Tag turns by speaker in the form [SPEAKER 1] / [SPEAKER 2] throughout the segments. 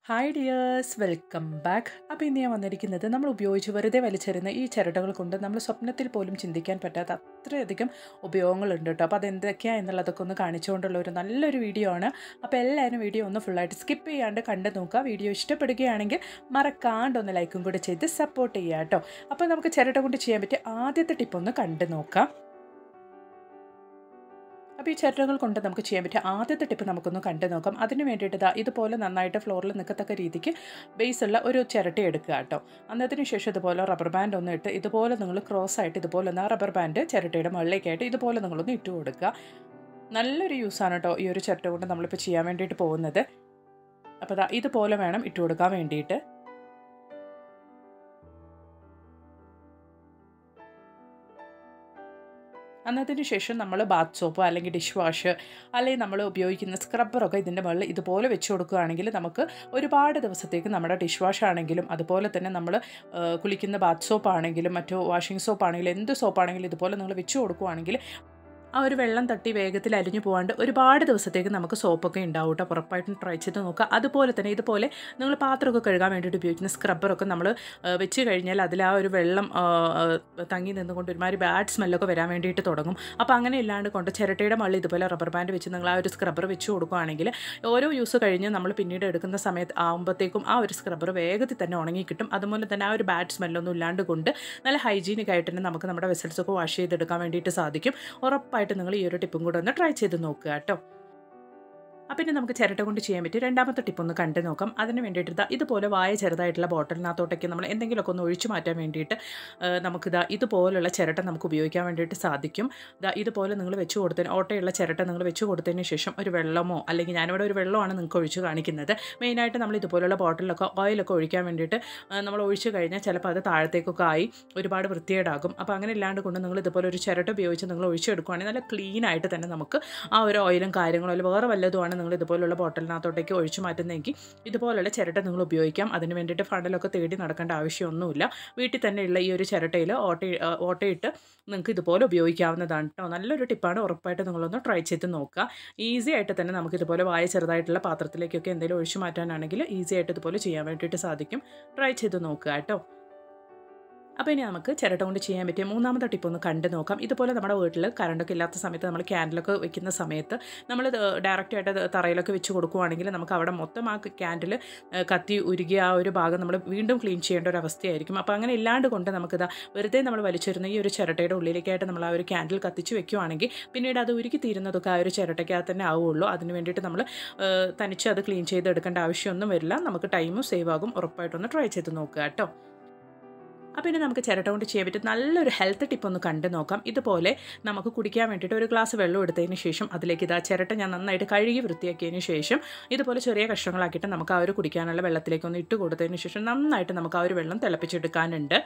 [SPEAKER 1] Hi dears, welcome back. അപ്പോൾ ഇന്ന് ഞാൻ വന്നിരിക്കുന്നത് നമ്മൾ ഉപയോഗിച്ച് വെറുതെ വലിച്ചെറിയുന്ന ഈ ചിരട്ടകൾ കൊണ്ട് നമ്മൾ സ്വപ്നത്തിൽ പോലും ചിന്തിക്കാൻ പറ്റാത്ത അത്രയധികം ഉപയോഗങ്ങളുണ്ട് കേട്ടോ. അപ്പോൾ അതെന്തൊക്കെയാണ് എന്നുള്ളതൊക്കെ ഒന്ന് കാണിച്ചുകൊണ്ടുള്ള ഒരു നല്ലൊരു വീഡിയോ ആണ്. അപ്പോൾ എല്ലാവരും വീഡിയോ ഒന്ന് ഫുള്ളായിട്ട് സ്കിപ്പ് ചെയ്യാണ്ട് കണ്ടു നോക്കുക. വീഡിയോ ഇഷ്ടപ്പെടുകയാണെങ്കിൽ മറക്കാണ്ട് ഒന്ന് ലൈക്കും കൂടെ ചെയ്ത് സപ്പോർട്ട് ചെയ്യുക കേട്ടോ. അപ്പോൾ നമുക്ക് ചിരട്ട കൊണ്ട് ചെയ്യാൻ പറ്റിയ ആദ്യത്തെ ടിപ്പ് ഒന്ന് കണ്ടു നോക്കാം. അപ്പോൾ ഈ ചിരട്ടകൾ കൊണ്ട് നമുക്ക് ചെയ്യാൻ പറ്റിയ ആദ്യത്തെ ടിപ്പ് നമുക്കൊന്ന് കണ്ടു നോക്കാം. അതിന് വേണ്ടിയിട്ട് ഇതുപോലെ നന്നായിട്ട് ഫ്ലോറിൽ നിൽക്കത്തക്ക രീതിക്ക് ബേസുള്ള ഒരു ചിരട്ട എടുക്കുക കേട്ടോ. അന്നതിന് ശേഷം ഇതുപോലെ റബ്ബർ ബാൻഡ് ഒന്ന് ഇട്ട് ഇതുപോലെ നിങ്ങൾ ക്രോസ് ആയിട്ട് ഇതുപോലെ ഒന്ന് റബ്ബർ ബാൻഡ് ചിരട്ടയുടെ മുകളിലേക്കായിട്ട് ഇതുപോലെ നിങ്ങളൊന്ന് ഇട്ട് കൊടുക്കുക. നല്ലൊരു യൂസാണ് കേട്ടോ ഈ ഒരു ചിരട്ട കൊണ്ട് നമ്മളിപ്പോൾ ചെയ്യാൻ വേണ്ടിയിട്ട് പോകുന്നത്. അപ്പോൾ ഇതുപോലെ വേണം ഇട്ട് കൊടുക്കാൻ വേണ്ടിയിട്ട്. അന്നതിന് ശേഷം നമ്മൾ ബാത്ത് സോപ്പ് അല്ലെങ്കിൽ ഡിഷ് വാഷ് അല്ലെങ്കിൽ നമ്മൾ ഉപയോഗിക്കുന്ന സ്ക്രബ്ബറൊക്കെ ഇതിൻ്റെ മുകളിൽ ഇതുപോലെ വെച്ച് കൊടുക്കുകയാണെങ്കിൽ നമുക്ക് ഒരുപാട് ദിവസത്തേക്ക് നമ്മുടെ ഡിഷ് വാഷ് ആണെങ്കിലും അതുപോലെ തന്നെ നമ്മൾ കുളിക്കുന്ന ബാത്ത് സോപ്പ് ആണെങ്കിലും മറ്റു വാഷിംഗ് സോപ്പ് ആണെങ്കിലും എന്ത് സോപ്പാണെങ്കിലും ഇതുപോലെ നിങ്ങൾ വെച്ച് കൊടുക്കുകയാണെങ്കിൽ ആ ഒരു വെള്ളം തട്ടി വേഗത്തിൽ അലിഞ്ഞു പോകാണ്ട് ഒരുപാട് ദിവസത്തേക്ക് നമുക്ക് സോപ്പൊക്കെ ഉണ്ടാവും കേട്ടോ. ഉറപ്പായിട്ടും ട്രൈ ചെയ്ത് നോക്കുക. അതുപോലെ തന്നെ ഇതുപോലെ നിങ്ങൾ പാത്രമൊക്കെ കഴുകാൻ വേണ്ടിയിട്ട് ഉപയോഗിക്കുന്ന സ്ക്രബ്ബറൊക്കെ നമ്മൾ വെച്ച് കഴിഞ്ഞാൽ അതിൽ ആ ഒരു വെള്ളം തങ്ങി നിന്നുകൊണ്ട് ഒരുമാതിരി ബാഡ് സ്മെല്ലൊക്കെ വരാൻ വേണ്ടിയിട്ട് തുടങ്ങും. അപ്പോൾ അങ്ങനെ ഇല്ലാണ്ട് കൊണ്ട് ചിരട്ടയുടെ മുകളിൽ ഇതുപോലെ റബ്ബർ ബാൻഡ് വെച്ച് നിങ്ങൾ ആ ഒരു സ്ക്രബ്ബർ വെച്ച് കൊടുക്കുകയാണെങ്കിൽ ഓരോ യൂസ് കഴിഞ്ഞ് നമ്മൾ പിന്നീട് എടുക്കുന്ന സമയത്ത് ആകുമ്പോഴത്തേക്കും ആ ഒരു സ്ക്രബ്ബർ വേഗത്തിൽ തന്നെ ഉണങ്ങി കിട്ടും. അതുപോലെ തന്നെ ആ ഒരു ബാഡ് സ്മെല്ലൊന്നും ഇല്ലാണ്ട് കൊണ്ട് നല്ല ഹൈജീനിക് ആയിട്ട് തന്നെ നമുക്ക് നമ്മുടെ വെസൽസൊക്കെ വാഷ് ചെയ്തെടുക്കാൻ വേണ്ടിയിട്ട് സാധിക്കും. ഉറപ്പായിട്ട് നിങ്ങൾ ഈ ഒരു ടിപ്പും കൂടെ ഒന്ന് ട്രൈ ചെയ്ത് നോക്കുക കേട്ടോ. പിന്നെ നമുക്ക് ചിരട്ട കൊണ്ട് ചെയ്യാൻ പറ്റും രണ്ടാമത്തെ ടിപ്പ് ഒന്ന് കണ്ടു നോക്കാം. അതിന് വേണ്ടിയിട്ട് ഇതുപോലെ വായ ചെറുതായിട്ടുള്ള ബോട്ടിലിനകത്തോട്ടേക്ക് നമ്മൾ എന്തെങ്കിലുമൊക്കെ ഒന്ന് ഒഴിച്ചു മാറ്റാൻ വേണ്ടിയിട്ട് ഇതുപോലുള്ള ചിരട്ട നമുക്ക് ഉപയോഗിക്കാൻ വേണ്ടിയിട്ട് സാധിക്കും. ഇതുപോലെ നിങ്ങൾ വെച്ച് കൊടുത്തതിന് ഓട്ടയുള്ള ചിരട്ട നിങ്ങൾ വെച്ച് കൊടുത്തതിന് ശേഷം ഒരു വെള്ളമോ അല്ലെങ്കിൽ ഞാനിവിടെ ഒരു വെള്ളമാണ് നിങ്ങൾക്ക് ഒഴിച്ച് കാണിക്കുന്നത്. മെയിനായിട്ട് നമ്മൾ ഇതുപോലുള്ള ബോട്ടിലൊക്കെ ഓയിലൊക്കെ ഒഴിക്കാൻ വേണ്ടിയിട്ട് നമ്മൾ ഒഴിച്ച് കഴിഞ്ഞാൽ ചിലപ്പോൾ അത് താഴത്തേക്കൊക്കെ ആയി ഒരുപാട് വൃത്തികേടാകും. അപ്പോൾ അങ്ങനെ ഇല്ലാണ്ട് കൊണ്ട് നിങ്ങൾ ഇതുപോലെ ഒരു ചിരട്ട ഉപയോഗിച്ച് നിങ്ങൾ ഒഴിച്ചെടുക്കുകയാണെങ്കിൽ നല്ല ക്ലീൻ ആയിട്ട് തന്നെ നമുക്ക് ആ ഒരു ഓയിലും കാര്യങ്ങളും അല്ലെങ്കിൽ വേറെ വല്ലതുമാണ് നിങ്ങൾ ഇതുപോലുള്ള ബോട്ടിലിനകത്തോട്ടേക്ക് ഒഴിച്ചു മാറ്റുന്നതെങ്കിൽ ഇതുപോലുള്ള ചിരട്ട നിങ്ങൾ ഉപയോഗിക്കാം. അതിന് വേണ്ടിയിട്ട് ഫണ്ടിലൊക്കെ തേടി നടക്കേണ്ട ആവശ്യമൊന്നുമില്ല. വീട്ടിൽ തന്നെയുള്ള ഈ ഒരു ചിരട്ടയിൽ ഓട്ടയിട്ട് നിങ്ങൾക്ക് ഇതുപോലെ ഉപയോഗിക്കാവുന്നതാണ് കേട്ടോ. നല്ലൊരു ടിപ്പാണ്. ഉറപ്പായിട്ട് നിങ്ങളൊന്ന് ട്രൈ ചെയ്ത് നോക്കുക. ഈസി ആയിട്ട് തന്നെ നമുക്ക് ഇതുപോലെ വായ ചെറുതായിട്ടുള്ള പാത്രത്തിലേക്കൊക്കെ എന്തെങ്കിലും ഒഴിച്ചു മാറ്റാനാണെങ്കിൽ ഈസി ആയിട്ട് ഇതുപോലെ ചെയ്യാൻ വേണ്ടിയിട്ട് സാധിക്കും. ട്രൈ ചെയ്ത് നോക്കുക കേട്ടോ. അപ്പോൾ ഇനി നമുക്ക് ചിരട്ട കൊണ്ട് ചെയ്യാൻ പറ്റിയ മൂന്നാമത്തെ ടിപ്പ് ഒന്ന് കണ്ടു നോക്കാം. ഇതുപോലെ നമ്മുടെ വീട്ടിൽ കറണ്ടൊക്കെ ഇല്ലാത്ത സമയത്ത് നമ്മൾ ക്യാൻഡിലൊക്കെ വെക്കുന്ന സമയത്ത് നമ്മൾ ഡയറക്റ്റായിട്ട് തറയിലൊക്കെ വെച്ച് കൊടുക്കുകയാണെങ്കിൽ നമുക്ക് അവിടെ മൊത്തം ആ ക്യാൻഡിൽ കത്തി ഉരുകിയ ആ ഒരു ഭാഗം നമ്മൾ വീണ്ടും ക്ലീൻ ചെയ്യേണ്ട ഒരു അവസ്ഥയായിരിക്കും. അപ്പോൾ അങ്ങനെ ഇല്ലാണ്ട് കൊണ്ട് നമുക്കിത് വെറുതെ നമ്മൾ വലിച്ചിരുന്ന ഈ ഒരു ചിരട്ടയുടെ ഉള്ളിലേക്കായിട്ട് നമ്മൾ ആ ഒരു ക്യാൻഡിൽ കത്തിച്ച് വെക്കുകയാണെങ്കിൽ പിന്നീട് അത് ഉരുക്കി തീരുന്നതൊക്കെ ആ ഒരു ചിരട്ടയ്ക്കകത്ത് തന്നെ ആവുള്ളൂ. അതിന് വേണ്ടിയിട്ട് നമ്മൾ തനിച്ച് അത് ക്ലീൻ ചെയ്തെടുക്കേണ്ട ആവശ്യമൊന്നും വരില്ല. നമുക്ക് ടൈമും സേവ് ആകും. ഉറപ്പായിട്ടൊന്ന് ട്രൈ ചെയ്ത് നോക്കുക കേട്ടോ. അപ്പോൾ ഇനി നമുക്ക് ചിരട്ട കൊണ്ട് ചെയ്യാൻ പറ്റും നല്ലൊരു ഹെൽത്ത് ടിപ്പ് ഒന്ന് കണ്ടു നോക്കാം. ഇതുപോലെ നമുക്ക് കുടിക്കാൻ വേണ്ടിയിട്ട് ഒരു ഗ്ലാസ് വെള്ളം എടുത്തതിന് ശേഷം അതിലേക്ക് ചിരട്ട ഞാൻ നന്നായിട്ട് കഴുകി വൃത്തിയാക്കിയതിന് ശേഷം ഇതുപോലെ ചെറിയ കഷ്ണങ്ങളാക്കിയിട്ട് നമുക്ക് ആ ഒരു കുടിക്കാനുള്ള വെള്ളത്തിലേക്കൊന്ന് ഇട്ട് കൊടുത്തതിന് ശേഷം നന്നായിട്ട് നമുക്ക് ആ ഒരു വെള്ളം തിളപ്പിച്ചെടുക്കാനുണ്ട്.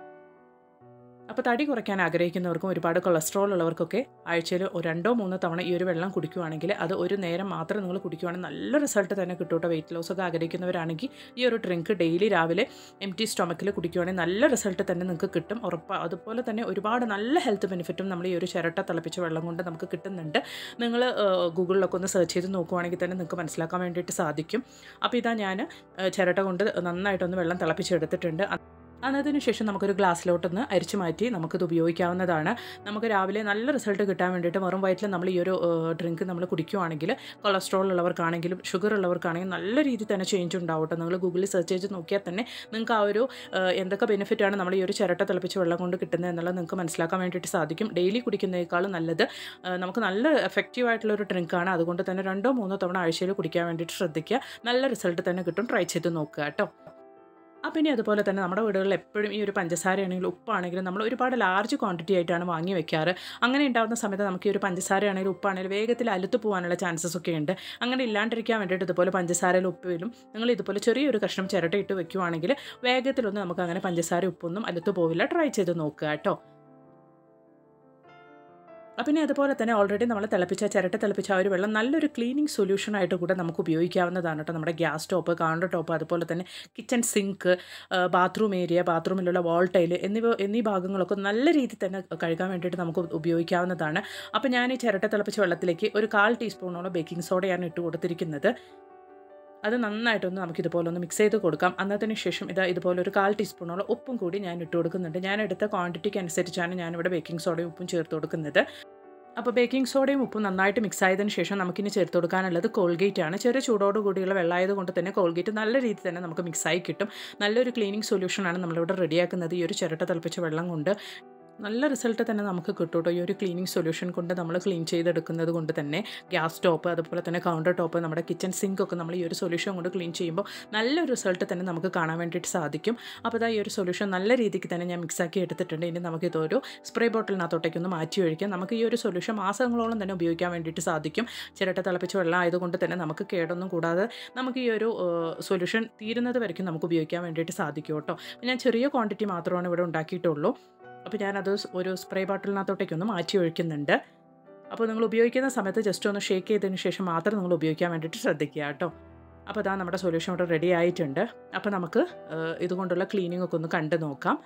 [SPEAKER 1] അപ്പോൾ തടി കുറയ്ക്കാൻ ആഗ്രഹിക്കുന്നവർക്കും ഒരുപാട് കൊളസ്ട്രോൾ ഉള്ളവർക്കൊക്കെ ആഴ്ചയിൽ 2-3 തവണ ഈ ഒരു വെള്ളം കുടിക്കുകയാണെങ്കിൽ അത് ഒരു നേരം മാത്രം നിങ്ങൾ കുടിക്കുകയാണെങ്കിൽ നല്ല റിസൾട്ട് തന്നെ കിട്ടും കേട്ടോ. വെയിറ്റ് ലോസ് ഒക്കെ ആഗ്രഹിക്കുന്നവരാണെങ്കിൽ ഈ ഒരു ഡ്രിങ്ക് ഡെയിലി രാവിലെ എംപ്റ്റി സ്റ്റൊമക്കിൽ കുടിക്കുകയാണെങ്കിൽ നല്ല റിസൾട്ട് തന്നെ നിങ്ങൾക്ക് കിട്ടും. അതുപോലെ തന്നെ ഒരുപാട് നല്ല ഹെൽത്ത് ബെനിഫിറ്റും നമ്മൾ ഈ ഒരു ചിരട്ട തിളപ്പിച്ച വെള്ളം കൊണ്ട് നമുക്ക് കിട്ടുന്നുണ്ട്. നിങ്ങൾ ഗൂഗിളിലൊക്കെ ഒന്ന് സെർച്ച് ചെയ്ത് നോക്കുവാണെങ്കിൽ തന്നെ നിങ്ങൾക്ക് മനസ്സിലാക്കാൻ വേണ്ടിയിട്ട് സാധിക്കും. അപ്പോൾ ഞാൻ ചിരട്ട കൊണ്ട് നന്നായിട്ടൊന്ന് വെള്ളം തിളപ്പിച്ചെടുത്തിട്ടുണ്ട്. അതിന് ശേഷം നമുക്കൊരു ഗ്ലാസ്സിലോട്ടൊന്ന് അരിച്ചു മാറ്റി നമുക്കിത് ഉപയോഗിക്കാവുന്നതാണ്. നമുക്ക് രാവിലെ നല്ല റിസൾട്ട് കിട്ടാൻ വേണ്ടിയിട്ട് വെറും വയറ്റിൽ നമ്മൾ ഈ ഒരു ഡ്രിങ്ക് നമ്മൾ കുടിക്കുകയാണെങ്കിൽ കൊളസ്ട്രോൾ ഉള്ളവർക്കാണെങ്കിലും ഷുഗർ ഉള്ളവർക്കാണെങ്കിലും നല്ല രീതിയിൽ തന്നെ ചേഞ്ച് ഉണ്ടാവും കേട്ടോ. നിങ്ങൾ ഗൂഗിളിൽ സെർച്ച് ചെയ്ത് നോക്കിയാൽ തന്നെ നിങ്ങൾക്ക് ആ ഒരു എന്തൊക്കെ ബെനിഫിറ്റാണ് നമ്മൾ ഈ ഒരു ചിരട്ട തിളപ്പിച്ച് വെള്ളം കൊണ്ട് കിട്ടുന്നത് എന്നുള്ളത് നിങ്ങൾക്ക് മനസ്സിലാക്കാൻ വേണ്ടിയിട്ട് സാധിക്കും. ഡെയിലി കുടിക്കുന്നതിനേക്കാളും നല്ലത് നമുക്ക് നല്ല എഫക്റ്റീവ് ആയിട്ടുള്ള ഒരു ഡ്രിങ്കാണ്. അതുകൊണ്ട് തന്നെ 2-3 തവണ ആഴ്ചയിൽ കുടിക്കാൻ വേണ്ടിയിട്ട് ശ്രദ്ധിക്കുക. നല്ല റിസൾട്ട് തന്നെ കിട്ടും. ട്രൈ ചെയ്ത് നോക്കുക കേട്ടോ. ഇനി അതുപോലെ തന്നെ നമ്മുടെ വീടുകളിൽ എപ്പോഴും ഈ ഒരു പഞ്ചസാരയാണെങ്കിലും ഉപ്പാണെങ്കിലും നമ്മൾ ഒരുപാട് ലാർജ് ക്വാണ്ടിറ്റി ആയിട്ടാണ് വാങ്ങി വെക്കാറ്. അങ്ങനെ ഉണ്ടാകുന്ന സമയത്ത് നമുക്ക് ഈ ഒരു പഞ്ചസാരയാണെങ്കിലും ഉപ്പാണെങ്കിലും വേഗത്തിൽ അലുത്ത് പോകാനുള്ള ചാൻസസ് ഒക്കെ ഉണ്ട്. അങ്ങനെ ഇല്ലാണ്ടിരിക്കാൻ വേണ്ടിയിട്ട് ഇതുപോലെ പഞ്ചസാരയിലും ഉപ്പിലും നിങ്ങൾ ഇതുപോലെ ചെറിയൊരു കഷ്ണം ചിരട്ട ഇട്ട് വെക്കുകയാണെങ്കിൽ വേഗത്തിലൊന്നും നമുക്ക് അങ്ങനെ പഞ്ചസാര ഉപ്പൊന്നും അലുത്ത് പോവില്ല. ട്രൈ ചെയ്ത് നോക്കുക കേട്ടോ. പിന്നെ അതുപോലെ തന്നെ ഓൾറെഡി നമ്മൾ ചിരട്ട തിളപ്പിച്ച ആ ഒരു വെള്ളം നല്ലൊരു ക്ലീനിങ് സൊല്യൂഷനായിട്ട് കൂടെ നമുക്ക് ഉപയോഗിക്കാവുന്നതാണ് കേട്ടോ. നമ്മുടെ ഗ്യാസ് ടോപ്പ്, കൗണ്ടർ ടോപ്പ്, അതുപോലെ തന്നെ കിച്ചൺ സിങ്ക്, ബാത്റൂം ഏരിയ, ബാത്റൂമിലുള്ള വാൾ ടൈല് എന്നീ ഭാഗങ്ങളൊക്കെ നല്ല രീതിയിൽ തന്നെ കഴുകാൻ വേണ്ടിയിട്ട് നമുക്ക് ഉപയോഗിക്കാവുന്നതാണ്. അപ്പോൾ ഞാൻ ഈ ചിരട്ട തിളപ്പിച്ച വെള്ളത്തിലേക്ക് ഒരു 1/4 ടീസ്പൂണോളം ബേക്കിംഗ് സോഡയാണ് ഇട്ട് കൊടുത്തിരിക്കുന്നത്. അത് നന്നായിട്ടൊന്ന് നമുക്കിതുപോലെ ഒന്ന് മിക്സ് ചെയ്ത് കൊടുക്കാം. അന്നതിന് ശേഷം ഇതുപോലെ ഒരു 1/4 ടീസ്പൂണോളം ഉപ്പും കൂടി ഞാൻ ഇട്ട് കൊടുക്കുന്നുണ്ട്. ഞാൻ എടുത്ത ക്വാണ്ടിറ്റിക്ക് അനുസരിച്ചാണ് ഞാനിവിടെ ബേക്കിംഗ് സോഡയും ഉപ്പും ചേർത്ത് കൊടുക്കുന്നത്. അപ്പോൾ ബേക്കിംഗ് സോഡയും ഉപ്പും നന്നായിട്ട് മിക്സ് ആയതിനു ശേഷം നമുക്കിനി ചേർത്ത് കൊടുക്കാനുള്ളത് കോൾഗേറ്റ് ആണ്. ചെറിയ ചൂടോട് കൂടിയുള്ള വെള്ളമായത് കൊണ്ട് തന്നെ കോൾഗേറ്റ് നല്ല രീതിയിൽ തന്നെ നമുക്ക് മിക്സായി കിട്ടും. നല്ലൊരു ക്ലീനിങ് സൊല്യൂഷനാണ് നമ്മളിവിടെ റെഡിയാക്കുന്നത് ഈ ഒരു ചിരട്ട തിളപ്പിച്ച വെള്ളം കൊണ്ട്. നല്ല റിസൾട്ട് തന്നെ നമുക്ക് കിട്ടും കേട്ടോ ഈ ഒരു ക്ലീനിങ് സൊല്യൂഷൻ കൊണ്ട് നമ്മൾ ക്ലീൻ ചെയ്തെടുക്കുന്നത് കൊണ്ട് തന്നെ. ഗ്യാസ് ടോപ്പ് അതുപോലെ തന്നെ കൗണ്ടർ ടോപ്പ് നമ്മുടെ കിച്ചൺ സിങ്കൊക്കെ നമ്മൾ ഈ ഒരു സൊല്യൂഷൻ കൊണ്ട് ക്ലീൻ ചെയ്യുമ്പോൾ നല്ലൊരു റിസൾട്ട് തന്നെ നമുക്ക് കാണാൻ വേണ്ടിയിട്ട് സാധിക്കും. അപ്പോൾ ഈ ഒരു സൊല്യൂഷൻ നല്ല രീതിക്ക് തന്നെ ഞാൻ മിക്സാക്കി എടുത്തിട്ടുണ്ട്. ഇനി നമുക്കിതൊരു സ്പ്രേ ബോട്ടിലിനകത്തോട്ടേക്കൊന്ന് മാറ്റി ഒഴിക്കാം. നമുക്ക് ഈ ഒരു സൊല്യൂഷൻ മാസങ്ങളോളം തന്നെ ഉപയോഗിക്കാൻ വേണ്ടിയിട്ട് സാധിക്കും. ചിരട്ട തിളപ്പിച്ച വെള്ളം ആയതുകൊണ്ട് തന്നെ നമുക്ക് കേടൊന്നും കൂടാതെ നമുക്ക് ഈ ഒരു സൊല്യൂഷൻ തീരുന്നത് വരയ്ക്കും നമുക്ക് ഉപയോഗിക്കാൻ വേണ്ടിയിട്ട് സാധിക്കും കേട്ടോ. ഞാൻ ചെറിയ ക്വാണ്ടിറ്റി മാത്രമാണ് ഇവിടെ ഉണ്ടാക്കിയിട്ടുള്ളൂ. അപ്പോൾ ഞാനത് ഒരു സ്പ്രേ ബോട്ടിലിനകത്തോട്ടേക്കൊന്ന് മാറ്റി ഒഴിക്കുന്നുണ്ട്. അപ്പോൾ നിങ്ങൾ ഉപയോഗിക്കുന്ന സമയത്ത് ജസ്റ്റ് ഒന്ന് ഷേക്ക് ചെയ്തതിന് ശേഷം മാത്രം നിങ്ങൾ ഉപയോഗിക്കാൻ വേണ്ടിയിട്ട് ശ്രദ്ധിക്കുക കേട്ടോ. അപ്പോൾ നമ്മുടെ സൊല്യൂഷൻ ഇവിടെ റെഡി ആയിട്ടുണ്ട്. അപ്പോൾ നമുക്ക് ഇതുകൊണ്ടുള്ള ക്ലീനിങ് ഒക്കെ ഒന്ന് കണ്ടു നോക്കാം.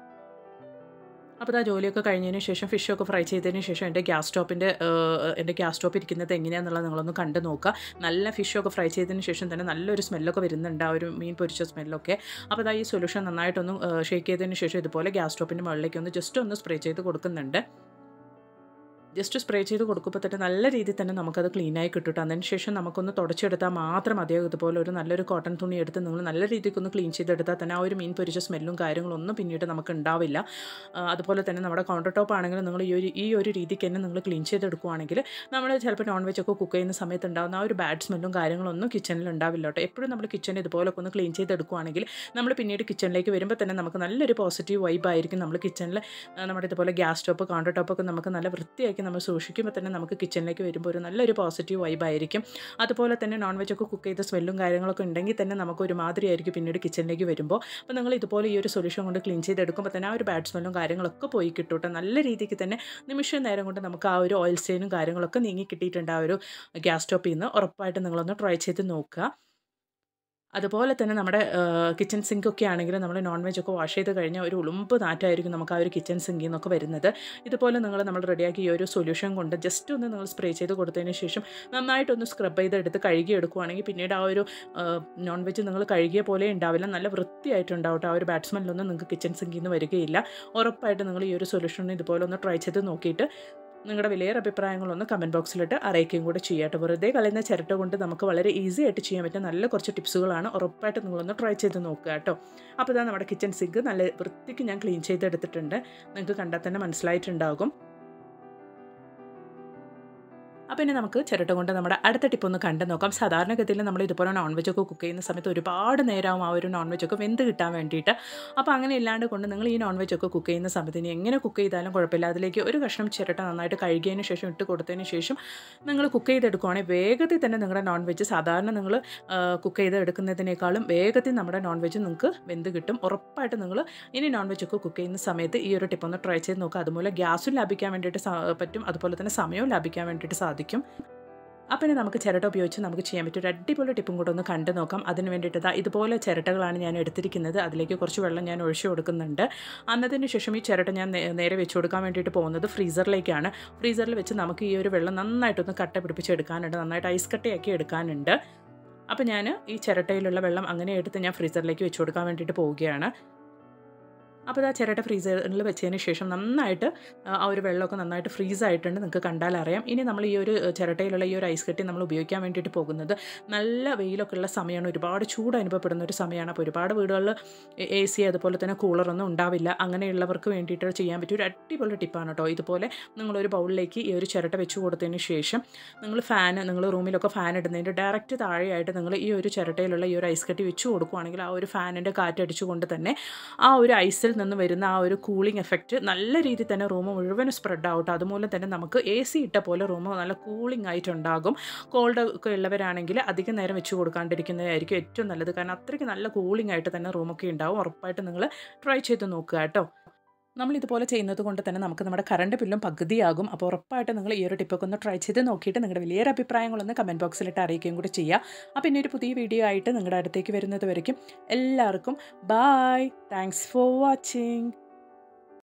[SPEAKER 1] അപ്പോൾ ജോലിയൊക്കെ കഴിഞ്ഞതിന് ശേഷം ഫിഷൊക്കെ ഫ്രൈ ചെയ്തതിന് ശേഷം എൻ്റെ ഗ്യാസ് സ്റ്റോപ്പ് ഇരിക്കുന്നത് എങ്ങനെയാണെന്നുള്ളത് നിങ്ങളൊന്ന് കണ്ടു നോക്കുക. നല്ല ഫിഷൊക്കെ ഫ്രൈ ചെയ്തതിന് ശേഷം തന്നെ നല്ലൊരു സ്മെല്ലൊക്കെ വരുന്നുണ്ട്, ആ ഒരു മീൻ പൊരിച്ച സ്മെല്ലൊക്കെ. അപ്പോൾ ഈ സൊല്യൂഷൻ നന്നായിട്ടൊന്ന് ഷേക്ക് ചെയ്തതിന് ശേഷം ഇതുപോലെ ഗ്യാസ് സ്റ്റോപ്പിൻ്റെ മുകളിലേക്ക് ജസ്റ്റ് ഒന്ന് സ്പ്രേ ചെയ്ത് കൊടുക്കുന്നുണ്ട്. ജസ്റ്റ് സ്പ്രേ ചെയ്ത് കൊടുക്കുമ്പോൾ തന്നെ നല്ല രീതിയിൽ തന്നെ നമുക്കത് ക്ലീനായി കിട്ടും. അതിന് ശേഷം നമുക്കൊന്ന് തുടച്ചെടുത്താൽ മാത്രം മതിയാകും. ഇതുപോലെ ഒരു നല്ലൊരു കോട്ടൺ തുണി എടുത്ത് നിങ്ങൾ നല്ല രീതിക്കൊന്ന് ക്ലീൻ ചെയ്തെടുത്താൽ തന്നെ ആ ഒരു മീൻ പൊരിച്ച സ്മെല്ലും കാര്യങ്ങളൊന്നും പിന്നീട് നമുക്ക് ഉണ്ടാവില്ല. അതുപോലെ തന്നെ നമ്മുടെ കൗണ്ടർ ടോപ്പ് ആണെങ്കിലും നിങ്ങൾ ഈ ഒരു രീതിക്ക് തന്നെ നിങ്ങൾ ക്ലീൻ ചെയ്തെടുക്കുകയാണെങ്കിൽ നമ്മൾ ചിലപ്പോൾ നോൺ വെജ് ഒക്കെ കുക്ക് ചെയ്യുന്ന സമയത്ത് ഉണ്ടാകുന്ന ആ ഒരു ബാഡ് സ്മെല്ലും കാര്യങ്ങളൊന്നും കിച്ചണിൽ ഉണ്ടാവില്ല കേട്ടോ. എപ്പോഴും നമ്മൾ കിച്ചൺ ഇതുപോലൊക്കെ ഒന്ന് ക്ലീൻ ചെയ്തെടുക്കുകയാണെങ്കിൽ നമ്മൾ പിന്നീട് കിച്ചണിലേക്ക് വരുമ്പോൾ തന്നെ നമുക്ക് നല്ലൊരു പോസിറ്റീവ് വൈബായിരിക്കും. നമ്മൾ കിച്ചണിൽ നമ്മുടെ ഇതുപോലെ ഗ്യാസ് ടോപ്പ് കൗണ്ടർ ടോപ്പൊക്കെ നമുക്ക് നല്ല വൃത്തിയാക്കി നമ്മൾ സൂക്ഷിക്കുമ്പോൾ തന്നെ നമുക്ക് കിച്ചണിലേക്ക് വരുമ്പോൾ ഒരു നല്ലൊരു പോസിറ്റീവ് വൈബായിരിക്കും. അതുപോലെ തന്നെ നോൺ വെജ് ഒക്കെ കുക്ക് ചെയ്ത സ്മെല്ലും കാര്യങ്ങളൊക്കെ ഉണ്ടെങ്കിൽ തന്നെ നമുക്ക് ഒരുമാതിരി ആയിരിക്കും പിന്നീട് കിച്ചണിലേക്ക് വരുമ്പോൾ. അപ്പോൾ നിങ്ങൾ ഇതുപോലെ ഈ ഒരു സൊല്യൂഷൻ കൊണ്ട് ക്ലീൻ ചെയ്തെടുക്കുമ്പോൾ തന്നെ ആ ഒരു ബാഡ് സ്മെല്ലും കാര്യങ്ങളൊക്കെ പോയി കിട്ടും. നല്ല രീതിക്ക് തന്നെ നിമിഷം നേരം കൊണ്ട് നമുക്ക് ആ ഒരു ഓയിൽ സ്റ്റെയിനും കാര്യങ്ങളൊക്കെ നീങ്ങി കിട്ടിയിട്ടുണ്ട് ആ ഒരു ഗ്യാസ് സ്റ്റോപ്പിൽ നിന്ന്. ഉറപ്പായിട്ട് നിങ്ങളൊന്ന് ട്രൈ ചെയ്ത് നോക്കുക. അതുപോലെ തന്നെ നമ്മുടെ കിച്ചൺ സിങ്കൊക്കെ ആണെങ്കിൽ നമ്മൾ നോൺ വെജ് ഒക്കെ വാഷ് ചെയ്ത് കഴിഞ്ഞാൽ ഒരു ഉളുമ്പ് നാറ്റായിരിക്കും നമുക്ക് ആ ഒരു കിച്ചൺ സിങ്കിൽ നിന്നൊക്കെ വരുന്നത്. ഇതുപോലെ നമ്മൾ റെഡിയാക്കി ഈ ഒരു സൊല്യൂഷൻ കൊണ്ട് ജസ്റ്റ് ഒന്ന് നിങ്ങൾ സ്പ്രേ ചെയ്ത് കൊടുത്തതിന് ശേഷം നന്നായിട്ടൊന്ന് സ്ക്രബ് ചെയ്തെടുത്ത് കഴുകി എടുക്കുകയാണെങ്കിൽ പിന്നീട് ആ ഒരു നോൺ വെജ് നിങ്ങൾ കഴുകിയ പോലെ ഉണ്ടാവില്ല, നല്ല വൃത്തിയായിട്ടുണ്ടാവും. ആ ഒരു ബാഡ് സ്മെല്ലൊന്നും നിങ്ങൾക്ക് കിച്ചൺ സിങ്കിൽ നിന്ന് വരികയില്ല. ഉറപ്പായിട്ട് നിങ്ങൾ ഈ ഒരു സൊല്യൂഷൻ ഇതുപോലെ ഒന്ന് ട്രൈ ചെയ്ത് നോക്കിയിട്ട് നിങ്ങളുടെ വലിയ അഭിപ്രായങ്ങളൊന്ന് കമൻറ്റ് ബോക്സിലിട്ട് അറിയിക്കുകയും കൂടെ ചെയ്യാട്ടോ. വെറുതെ കളയുന്ന ചിരട്ട കൊണ്ട് നമുക്ക് വളരെ ഈസി ആയിട്ട് ചെയ്യാൻ പറ്റുന്ന നല്ല കുറച്ച് ടിപ്സുകളാണ്. ഉറപ്പായിട്ട് നിങ്ങളൊന്ന് ട്രൈ ചെയ്ത് നോക്കുക കേട്ടോ. അപ്പോൾ നമ്മുടെ കിച്ചൺ സിങ്ക് നല്ല വൃത്തിക്ക് ഞാൻ ക്ലീൻ ചെയ്തെടുത്തിട്ടുണ്ട്. നിങ്ങൾക്ക് കണ്ടാൽ തന്നെ മനസ്സിലായിട്ടുണ്ടാകും. അപ്പോൾ ഇനി നമുക്ക് ചിരട്ട കൊണ്ട് നമ്മുടെ അടുത്ത ടിപ്പ് ഒന്ന് കണ്ടു നോക്കാം. സാധാരണഗതിയിൽ നമ്മൾ ഇതുപോലെ നോൺ വെജ് ഒക്കെ കുക്ക് ചെയ്യുന്ന സമയത്ത് ഒരുപാട് നേരമാവും ആ ഒരു നോൺ വെജ് ഒക്കെ വെന്ത് കിട്ടാൻ വേണ്ടിയിട്ട്. അപ്പോൾ അങ്ങനെ ഇല്ലാണ്ട് കൊണ്ട് നിങ്ങൾ ഈ നോൺ വെജ് ഒക്കെ കുക്ക് ചെയ്യുന്ന സമയത്ത് ഇനി എങ്ങനെ കുക്ക് ചെയ്താലും കുഴപ്പമില്ല, അതിലേക്ക് ഒരു കഷ്ണം ചിരട്ട നന്നായിട്ട് കഴുകിയതിന് ശേഷം ഇട്ട് കൊടുത്തതിന് ശേഷം നിങ്ങൾ കുക്ക് ചെയ്തെടുക്കുകയാണെങ്കിൽ വേഗത്തിൽ തന്നെ നിങ്ങളുടെ നോൺ വെജ് സാധാരണ നിങ്ങൾ കുക്ക് ചെയ്തെടുക്കുന്നതിനേക്കാളും വേഗത്തിൽ നമ്മുടെ നോൺ വെജ് നിങ്ങൾക്ക് വെന്ത് കിട്ടും. ഉറപ്പായിട്ട് നിങ്ങൾ ഇനി നോൺ വെജ് ഒക്കെ കുക്ക് ചെയ്യുന്ന സമയത്ത് ഈ ഒരു ടിപ്പ് ഒന്ന് ട്രൈ ചെയ്ത് നോക്കുക. അതുപോലെ ഗ്യാസും ലാഭിക്കാൻ വേണ്ടിയിട്ട് പറ്റും, അതുപോലെ തന്നെ സമയവും ലാഭിക്കാൻ വേണ്ടിയിട്ട് സാധിക്കും. അപ്പോൾ ഇനി നമുക്ക് ചിരട്ട ഉപയോഗിച്ച് നമുക്ക് ചെയ്യാൻ പറ്റും ഒരു അടിപൊളി ടിപ്പും കൂടെ ഒന്ന് കണ്ടു നോക്കാം. അതിന് വേണ്ടിയിട്ട് ഇതുപോലെ ചിരട്ടകളാണ് ഞാൻ എടുത്തിരിക്കുന്നത്. അതിലേക്ക് കുറച്ച് വെള്ളം ഞാൻ ഒഴിച്ചു കൊടുക്കുന്നുണ്ട്. അന്നതിന് ശേഷം ഈ ചിരട്ട ഞാൻ നേരെ വെച്ച് കൊടുക്കാൻ വേണ്ടിയിട്ട് പോകുന്നത് ഫ്രീസറിലേക്കാണ്. ഫ്രീസറിൽ വെച്ച് നമുക്ക് ഈ ഒരു വെള്ളം നന്നായിട്ടൊന്ന് കട്ട പിടിപ്പിച്ചെടുക്കാനുണ്ട്, നന്നായിട്ട് ഐസ് കട്ടയാക്കി എടുക്കാനുണ്ട്. അപ്പോൾ ഞാൻ ഈ ചിരട്ടയിലുള്ള വെള്ളം അങ്ങനെ എടുത്ത് ഞാൻ ഫ്രീസറിലേക്ക് വെച്ച് കൊടുക്കാൻ വേണ്ടിയിട്ട് പോവുകയാണ്. അപ്പോൾ ചിരട്ട ഫ്രീസറിൽ വെച്ചതിന് ശേഷം നന്നായിട്ട് ആ ഒരു വെള്ളമൊക്കെ നന്നായിട്ട് ഫ്രീസ് ആയിട്ടുണ്ട്, നിങ്ങൾക്ക് കണ്ടാൽ അറിയാം. ഇനി നമ്മൾ ഈ ഒരു ചിരട്ടയിലുള്ള ഈ ഒരു ഐസ് കട്ടി നമ്മൾ ഉപയോഗിക്കാൻ വേണ്ടിയിട്ട് പോകുന്നത് നല്ല വെയിലൊക്കെ ഉള്ള സമയമാണ്, ഒരുപാട് ചൂട് അനുഭവപ്പെടുന്ന ഒരു സമയമാണ്. അപ്പോൾ ഒരുപാട് വീടുകളിൽ AC അതുപോലെ തന്നെ കൂളറൊന്നും ഉണ്ടാവില്ല. അങ്ങനെയുള്ളവർക്ക് വേണ്ടിയിട്ട് ചെയ്യാൻ പറ്റിയ ഒരു അടിപൊളി ടിപ്പാണ് കേട്ടോ. ഇതുപോലെ നിങ്ങളൊരു ബൗളിലേക്ക് ഈ ഒരു ചിരട്ട വെച്ച് കൊടുത്തതിന് ശേഷം നിങ്ങൾ റൂമിലൊക്കെ ഫാൻ ഇടുന്നതിൻ്റെ ഡയറക്റ്റ് താഴെയായിട്ട് നിങ്ങൾ ഈ ഒരു ചിരട്ടയിലുള്ള ഈ ഒരു ഐസ് കട്ടി വെച്ച് കൊടുക്കുകയാണെങ്കിൽ ആ ഒരു ഫാനിൻ്റെ കാറ്റടിച്ചുകൊണ്ട് തന്നെ ആ ഒരു ഐസിൽ നിന്ന് വരുന്ന ആ ഒരു കൂളിംഗ് എഫക്റ്റ് നല്ല രീതിയിൽ തന്നെ റൂം മുഴുവനും സ്പ്രെഡ് ആവട്ടെ. അതുമൂലം തന്നെ നമുക്ക് AC ഇട്ട പോലെ റൂം നല്ല കൂളിംഗ് ആയിട്ടുണ്ടാകും. കോൾഡ് ഒക്കെ ഉള്ളവരാണെങ്കിൽ അധികം നേരം വെച്ച് കൊടുക്കാണ്ടിരിക്കുന്നതായിരിക്കും ഏറ്റവും നല്ലത്. കാരണം അത്രയ്ക്ക് നല്ല കൂളിംഗ് ആയിട്ട് തന്നെ റൂമൊക്കെ ഉണ്ടാവും. ഉറപ്പായിട്ട് നിങ്ങൾ ട്രൈ ചെയ്ത് നോക്കുക കേട്ടോ. നമ്മളിതുപോലെ ചെയ്യുന്നത് കൊണ്ട് തന്നെ നമുക്ക് നമ്മുടെ കറണ്ട് ബില്ലും പകുതിയാകും. അപ്പോൾ ഉറപ്പായിട്ട് നിങ്ങൾ ഈ ഒരു ടിപ്പൊക്കെ ഒന്ന് ട്രൈ ചെയ്ത് നോക്കിയിട്ട് നിങ്ങളുടെ വലിയൊരു അഭിപ്രായങ്ങളൊന്ന് കമൻറ്റ് ബോക്സിലിട്ട് അറിയിക്കുകയും കൂടി ചെയ്യുക. അപ്പോൾ ഇനി ഒരു പുതിയ വീഡിയോ ആയിട്ട് നിങ്ങളുടെ അടുത്തേക്ക് വരുന്നത് വരയ്ക്കും എല്ലാവർക്കും ബായ്. Thanks for watching.